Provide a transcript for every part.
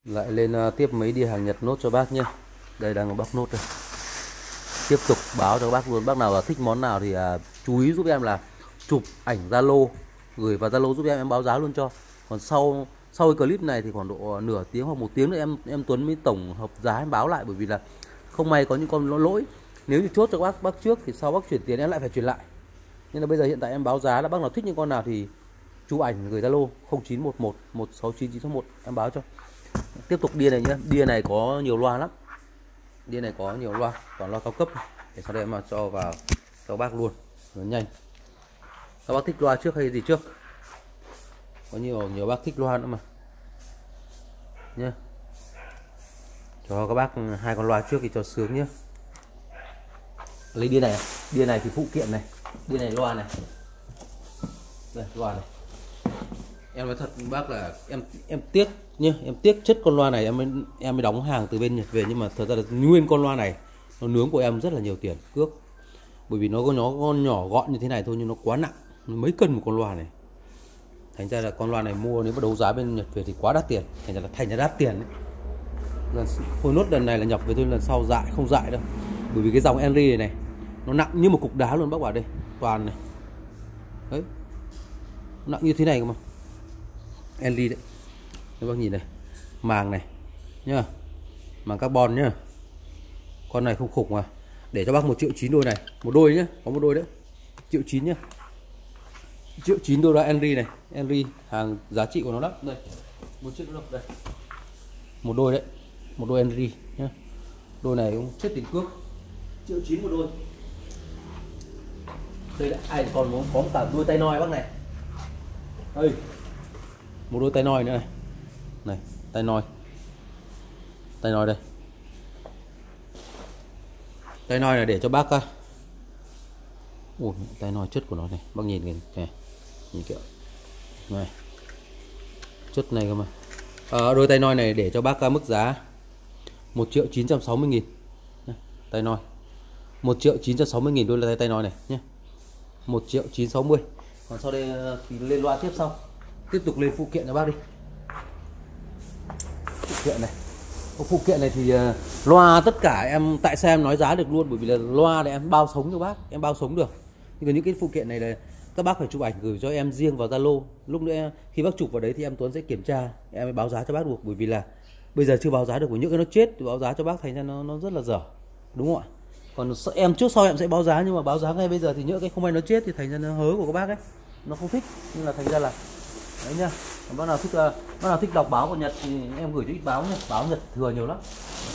Lại lên tiếp mấy đĩa hàng Nhật nốt cho bác nhé. Đây đang bóc nốt đây. Tiếp tục báo cho bác luôn. Bác nào thích món nào thì chú ý giúp em là chụp ảnh Zalo, gửi vào Zalo giúp em báo giá luôn cho. Còn sau cái clip này thì khoảng độ nửa tiếng hoặc 1 tiếng nữa em Tuấn mới tổng hợp giá em báo lại, bởi vì là không may có những con lỗi. Nếu như chốt cho bác trước thì sau bác chuyển tiền em lại phải chuyển lại. Nên là bây giờ hiện tại em báo giá là bác nào thích những con nào thì chụp ảnh gửi Zalo 0911 169 961 em báo cho. Tiếp tục đĩa này nhé. Đĩa này có nhiều loa lắm. Đĩa này có nhiều loa, toàn loa cao cấp. Để sau đây em cho vào cho bác luôn, nó nhanh. Các bác thích loa trước hay gì trước? Có nhiều bác thích loa nữa mà nhé. Cho các bác 2 con loa trước thì cho sướng nhé. Lấy đĩa này, đĩa này thì phụ kiện này, đĩa này loa này, đây loa này. Em nói thật với bác là em tiếc nhá, em tiếc chất con loa này em mới đóng hàng từ bên Nhật về, nhưng mà thật ra là nguyên con loa này nó nướng của em rất là nhiều tiền cước, bởi vì nó con nhỏ gọn như thế này thôi nhưng nó quá nặng, mấy cân một con loa này. Thành ra là con loa này mua nếu mà đấu giá bên Nhật về thì quá đắt tiền, thành ra đắt tiền đấy. Phôi nốt lần này là nhập về thôi, lần sau dại không dại đâu, bởi vì cái dòng Henry này nó nặng như một cục đá luôn. Bác bảo đây toàn này đấy, nặng như thế này cơ mà. Henry đấy, các bác nhìn này, màng này nhá, màng carbon nhá. Con này không khủng mà. Để cho bác 1.9 triệu đôi này, một đôi nhá, có một đôi đấy, 1.9 triệu nhá, 1.9 triệu đô la Henry này. Henry hàng giá trị của nó lắm đây, 1 triệu đô đây, một đôi đấy, một đôi Henry nhá. Đôi này cũng chết tiền cước, 1.9 triệu một đôi. Đây là ai còn có cả đôi tay noi bác này. Đây, một đôi tay noi nữa này, này tay noi đây. Tay noi là để cho bác ui, tay noi chất của nó này, bác nhìn kìa, nhìn kìa này, chất này cơ mà. Đôi tay noi này để cho bác mức giá 1.960.000 tay noi, 1.960.000 đôi là tay noi này nhé, 1.960.000. Còn sau đây thì lên loa tiếp sau, tiếp tục lên phụ kiện cho bác đi. Phụ kiện này thì loa tất cả em, tại sao em nói giá được luôn, bởi vì là loa này em bao sống cho bác, em bao sống được. Nhưng mà những cái phụ kiện này là các bác phải chụp ảnh gửi cho em riêng vào Zalo. Lúc nữa khi bác chụp vào đấy thì em Tuấn sẽ kiểm tra, em mới báo giá cho bác được, bởi vì là bây giờ chưa báo giá được, với những cái nó chết thì báo giá cho bác thành ra nó rất là dở, đúng không ạ? Còn em trước sau em sẽ báo giá, nhưng mà báo giá ngay bây giờ thì những cái không may nó chết thì thành ra nó hớ của các bác ấy, nó không thích, nên là thành ra là đấy nhá. Bác nào thích đọc báo của Nhật thì em gửi cho ít báo nhé, báo Nhật thừa nhiều lắm.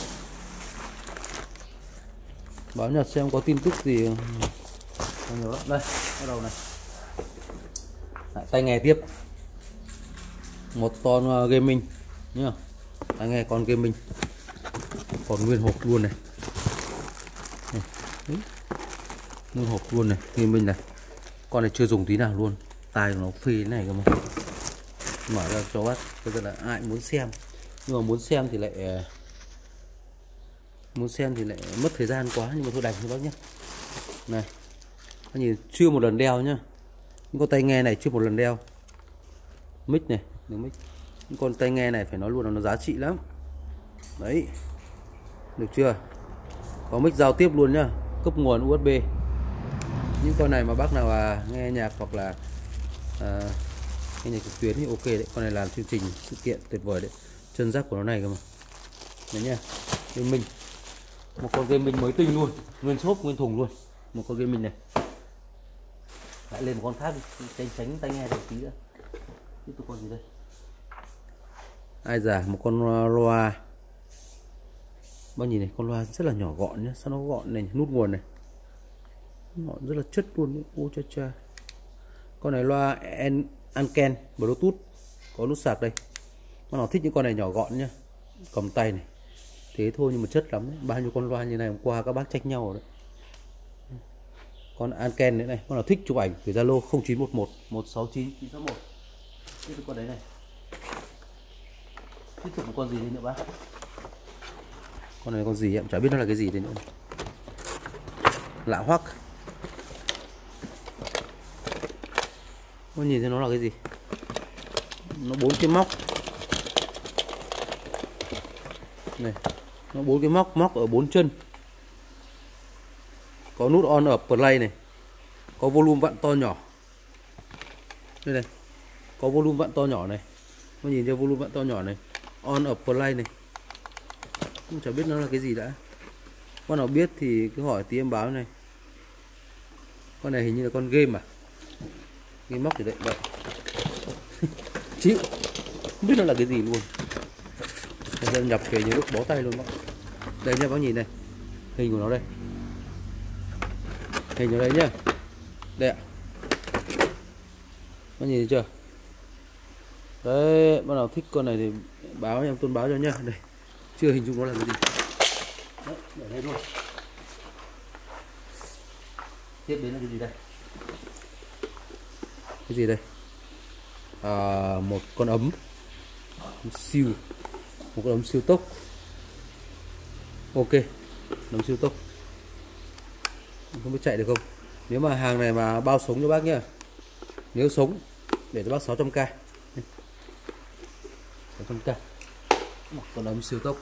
Báo Nhật xem có tin tức gì nhiều lắm. Đây bắt đầu này. Lại, tai nghe tiếp, một con gaming nhá, tai nghe con gaming còn nguyên hộp luôn này, nguyên hộp luôn này, gaming này. Con này chưa dùng tí nào luôn, tai nó phê thế này cơ mà. Mở ra cho bác, bây giờ là ai muốn xem, nhưng mà muốn xem thì lại mất thời gian quá, nhưng mà thôi đành cho bác nhé. Này, các nhìn chưa một lần đeo nhá, những con tai nghe này chưa một lần đeo. Mic này, đường mic, những con tai nghe này phải nói luôn là nó giá trị lắm đấy, được chưa? Có mic giao tiếp luôn nhá, cấp nguồn USB. Những con này mà bác nào nghe nhạc hoặc là nghe nhạc trực tuyến thì ok đấy. Con này làm chương trình sự kiện tuyệt vời đấy, chân rác của nó này cơ mà. Đấy nha, gaming, một con gaming mới tinh luôn, nguyên xốp nguyên thùng luôn, một con gaming này. Lại lên một con khác đi, tránh tai nghe được tí nữa. Tiếp tục con gì đây? Ai giả một con loa. Bác nhìn này, con loa rất là nhỏ gọn nhé, sao nó gọn này, nút nguồn này gọn rất là chất luôn đấy. Ô cha cha. Con này loa Anken Bluetooth, có nút sạc đây. Bác nào thích những con này nhỏ gọn nhá, cầm tay này thế thôi nhưng mà chất lắm đấy. Bao nhiêu con loa như này hôm qua các bác trách nhau rồi đấy. Con Anken nữa này, con nào thích chụp ảnh gửi Zalo 0911 169 961. Tiếp tục con đấy này. Tiếp tục một con gì nữa bác? Con này con gì em chả biết nó là cái gì đấy nữa. Lạ hoắc. Con nhìn thấy nó là cái gì? Nó 4 cái móc. Này, nó 4 cái móc ở 4 chân. Có nút on ở play này. Có volume vặn to nhỏ. Đây này. Có volume vặn to nhỏ này. Nó nhìn thấy volume vặn to nhỏ này. On ở play này. Không chả biết nó là cái gì đã. Con nào biết thì cứ hỏi tí em báo này. Con này hình như là con game à? Game móc thì đấy vậy. Chịu. Không biết nó là cái gì luôn. Bây nhập về nhiều lúc bó tay luôn bác. Đây nha bác nhìn này. Hình của nó đây. Hình ở đây nhá. Đây ạ. Bác nhìn thấy chưa? Đấy, bác nào thích con này thì báo em Tuấn báo cho nhá. Đây. Chưa hình dung nó là cái gì. Đấy, để đây luôn. Tiếp đến là cái gì đây? Cái gì đây? Một con ấm siêu, một con ấm siêu tốc. Ok, ấm siêu tốc. Không biết chạy được không? Nếu mà hàng này mà bao sống cho bác nhá. Nếu sống để cho bác 600k. 600k. Một con ấm siêu tốc.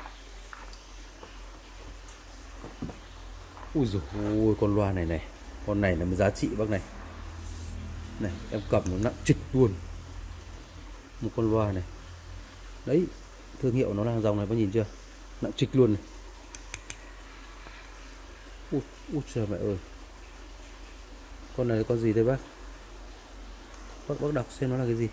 Ui dồi ôi, con loa này này. Con này là mới giá trị bác này. Này, em cầm nó nặng trịch luôn. Một con loa này. Đấy, thương hiệu nó là dòng này, bác nhìn chưa? Nặng trịch luôn này. Ui trời mẹ ơi. Con này là con gì đây bác? Bác đọc xem nó là cái gì.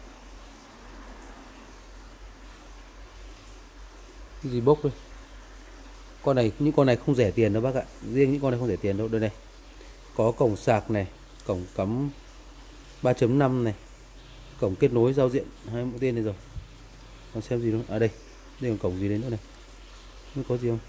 Cái gì bốc đây? Con này, những con này không rẻ tiền đâu bác ạ. Riêng những con này không rẻ tiền đâu. Đây này. Có cổng sạc này, cổng cắm 3.5 này, cổng kết nối giao diện 2 mũi tên này rồi. Còn xem gì nữa? À đây. Đây còn cổng gì đấy nữa này. Không có gì không?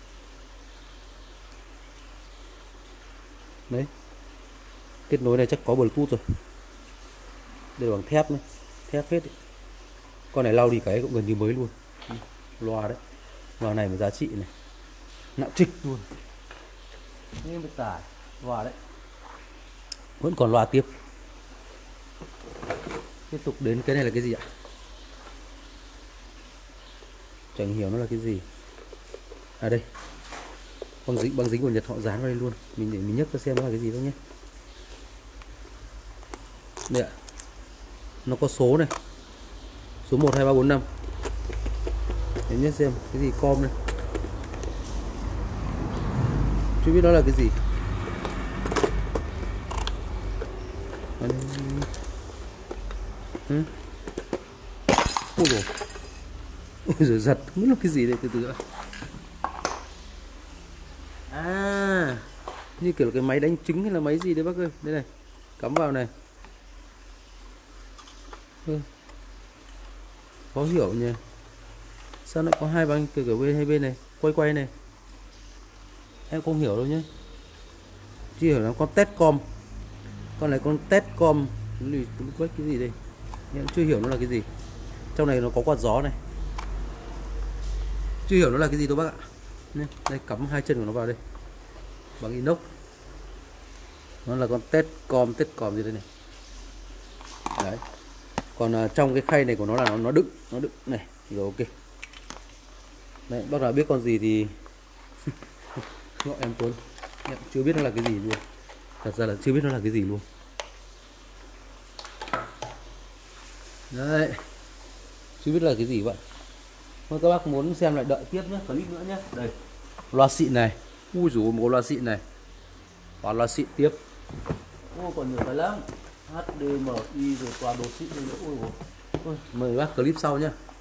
Đấy. Kết nối này chắc có Bluetooth rồi. Đây là bằng thép này, thép hết. Con này lau đi cái cũng gần như mới luôn. Loa đấy. Loa này mà giá trị này. Nặng trịch luôn. Nhưng mà tải loa đấy. Vẫn còn loa tiếp. Tiếp tục đến cái này là cái gì ạ? Chẳng hiểu nó là cái gì. À đây. Băng dính của Nhật họ dán vào đây luôn. Mình nhấc ra xem nó là cái gì thôi nhé. Đây ạ. Nó có số này. Số 1 2 3 4 5. Để nhớ xem cái gì com này. Chưa biết nó là cái gì. Ôi dồi. Ôi giời, giật. Không biết là cái gì đây, từ từ ạ. À, như kiểu cái máy đánh trứng hay là máy gì đấy bác ơi. Đây này. Cắm vào này. Khó hiểu nhỉ. Sao lại có hai băng kiểu bên hai bên này, quay này. Em không hiểu đâu nhé. Chỉ hiểu là con Testcom. Con này con Testcom. Cái gì đây? Em chưa hiểu nó là cái gì. Trong này nó có quạt gió này. Chưa hiểu nó là cái gì đâu bác ạ. Đây cắm hai chân của nó vào đây. Bằng inox. Nó là con Testcom gì đây này. Đấy. Còn trong cái khay này của nó là nó đựng này. Rồi ok. Đấy, bác nào biết con gì thì gọi em Tuấn. Em chưa biết nó là cái gì luôn. Thật ra là chưa biết nó là cái gì luôn. Đấy. Chưa biết là cái gì vậy. Thôi các bác muốn xem lại đợi tiếp nhé, clip nữa nhé. Đây. Loa xịn này. Ui dồi, một loa xịn này. Toàn loa xịn tiếp. Ô còn nhiều cái lắm. HDMI rồi toàn đồ xịn nữa. Ôi, mời bác clip sau nhé.